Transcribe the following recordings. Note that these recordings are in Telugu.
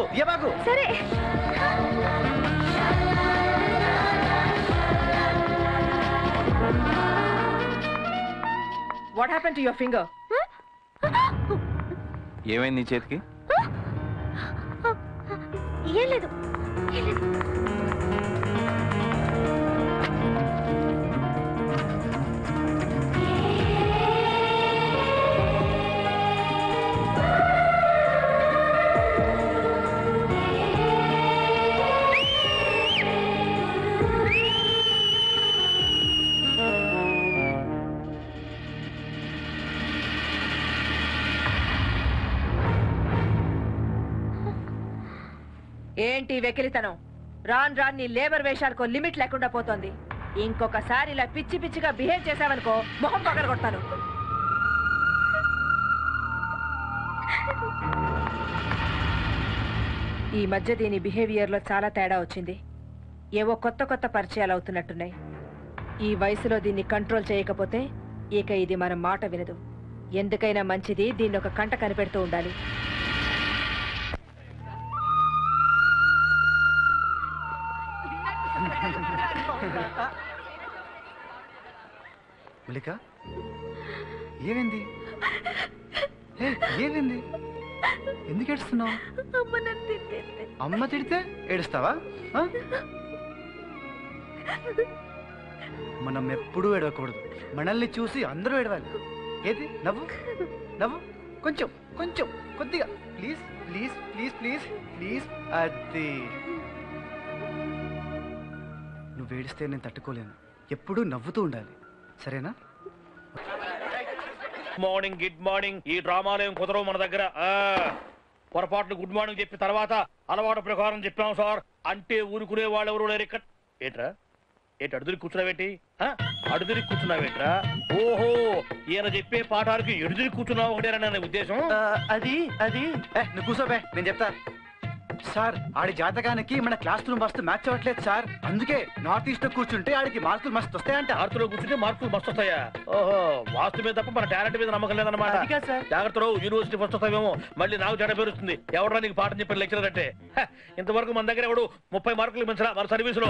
తీయబాకు. సరే. What happened to your finger? ఏమైంది నీ చేతికి? ఏం లేదు. ఏంటి వెకిలితనం? రాన్ నీ లేబర్ వేషాలకు లిమిట్ లేకుండా పోతోంది. ఇంకొకసారి ఇలా పిచ్చి పిచ్చిగా బిహేవ్ చేసావనుకో మొహం పగలగొడతాను. ఈ మధ్య దీని బిహేవియర్ లో చాలా తేడా వచ్చింది. ఏవో కొత్త కొత్త పరిచయాలు అవుతున్నట్టున్నాయి. ఈ వయసులో దీన్ని కంట్రోల్ చేయకపోతే ఇక ఇది మన మాట వినదు. ఎందుకైనా మంచిది దీన్ని ఒక కంట కనిపెడుతూ ఉండాలి. మల్లిక ఏమైంది? ఏమైంది? ఎందుకు ఏడుస్తున్నావు? అమ్మ తిడితే ఏడుస్తావా? మనం ఎప్పుడూ ఏడవకూడదు. మనల్ని చూసి అందరూ ఏడవాలి. ఏది? నవ్వు నవ్వు, కొంచెం కొంచెం కొద్దిగా. Please please please please please. అది నువ్వు ఏడిస్తే నేను తట్టుకోలేను. ఎప్పుడూ నవ్వుతూ ఉండాలి, సరేనా? Morning good morning. ఈ డ్రామాలు ఏం కుదరవు మన దగ్గర. పొరపాట్లు గుడ్ మార్నింగ్ చెప్పి తర్వాత అలవాటు ప్రకారం చెప్పాం సార్ అంటే ఊరుకునే వాళ్ళు ఎవరు లేరు ఇక్కడ. ఏట్రా ఏంటి అడుదురి కూర్చున్నావేంటి? అడుదురి కూర్చున్నావేంట్రా? ఓహో, ఈయన చెప్పే పాఠానికి ఎడుదురి కూర్చున్నావు ఒకటేనా అనే ఉద్దేశం? అది అది నువ్వు కూర్చోబే, నేను చెప్తా. సార్ ఆడి జాతకానికి మన క్లాస్ రూమ్ మస్తు మ్యాచ్ అవ్వట్లేదు సార్. అందుకే నార్త్ ఈస్ట్ లో కూర్చుంటే ఆడికి మార్కులు మస్తు వస్తాయంట. నార్త్ లో కూర్చుంటే మార్కులు మస్తు వస్తాయా? ఓహో, వాస్తు మీద తప్ప మన టాలెంట్ మీద నమ్మకం లేదన్నమాట. జాగ్రత్త, యూనివర్సిటీ ఫస్ట్ వస్తావేమో. మళ్ళీ నాకు చెడ్డ పేరు వస్తుంది. ఎవడరా నీకు పాఠం చెప్పిన లెక్చరర్ అంటే? ఇంతవరకు మన దగ్గర ఎవడు 30 మార్కులు మించరా మన సర్వీసులో.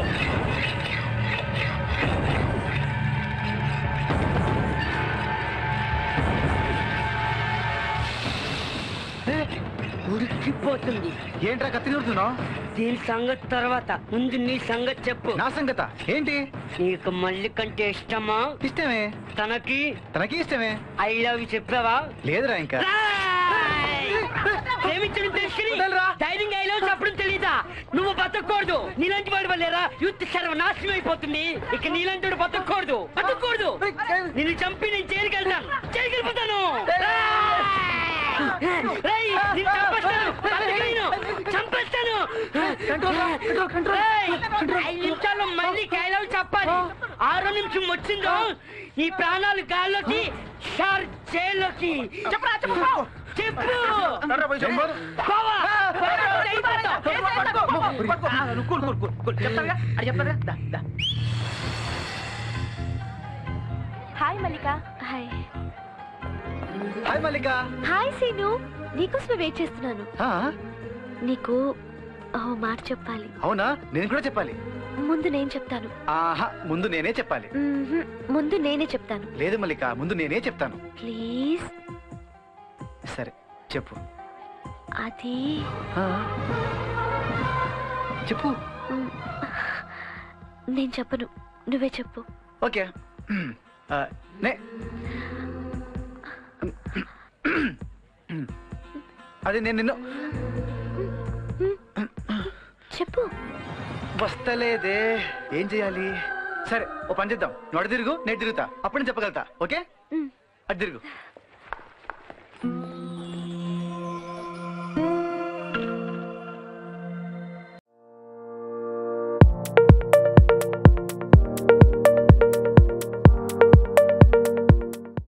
ఉడికిపోతుంది. ఏంట్రా కత్తి నూరుతున్నావు? దీని సంగతి తర్వాత ముందు నీ సంగతి చెప్పు. నా సంగత ఏంటి? నీకు మల్లికంటే ఇష్టమా? ఇష్టమే. తనకి ఇష్టమే. ఐ లవ్ యు చెప్పావా? లేదురా ఇంకా. ప్రేమించడం తెలుసుకుని ధైర్యంగా ఐ లవ్ చెప్పడం తెలీదా? నువ్వు బతకూడదు. నీలాంటి వాడి వల్లేరా యూత్ సర్వనాశనం అయిపోతుంది. ఇక నీలాంటి వాడు బతకూడదు. నిన్ను చంపి నేను జైలుకెళ్తాను. జైలుకెళ్ళిపోతాను. చంపేస్తాను. 5 నిమిషాల్లో మళ్ళీ ఐ చెప్పాలి. 6వ నిమిషం వచ్చిందో ఈ ప్రాణాలు గాల్లోకి, సార్ జైల్లోకి. చెప్పు. Hi Mallika. Hi. Hi Mallika. Hi Seenu, నీకోసమే వెయిట్ చేస్తున్నాను. నీకు మాట చెప్పాలి. అవునా? నేను కూడా చెప్పాలి. ముందు నేను చెప్తాను. ముందు నేనే చెప్పాలి. ముందు నేనే చెప్తాను. లేదు మల్లిక, ముందు నేనే చెప్తాను. ప్లీజ్. సరే చెప్పు. అది చెప్పు. నేను చెప్పను, నువ్వే చెప్పు. ఓకే. అది నేను నిన్ను చెప్పు. వస్తలేదే, ఏం చెయ్యాలి? సరే ఓ పని చేద్దాం. నువ్వు అడు తిరుగు, నేను తిరుగుతా. అప్పుడు నేను చెప్పగలుగుతా. ఓకే, అటు తిరుగు.